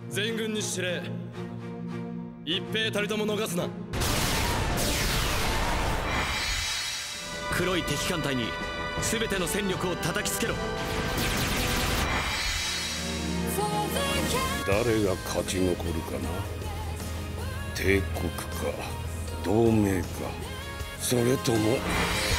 全軍に指令。一兵たりとも逃すな。 黒い敵艦隊に全ての戦力を叩きつけろ。 誰が勝ち残るかな。帝国か同盟か、それとも